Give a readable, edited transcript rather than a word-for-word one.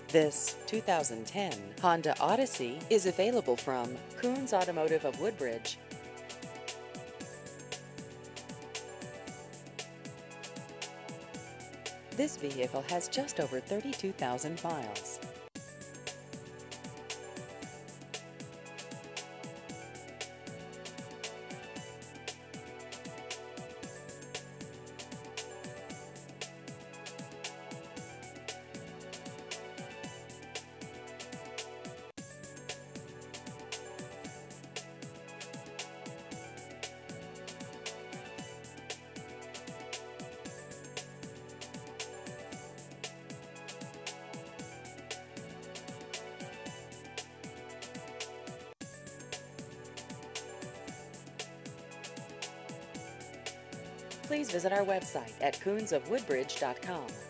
This 2010 Honda Odyssey is available from Koons Automotive of Woodbridge. This vehicle has just over 32,000 miles. Please visit our website at koonsofwoodbridge.com.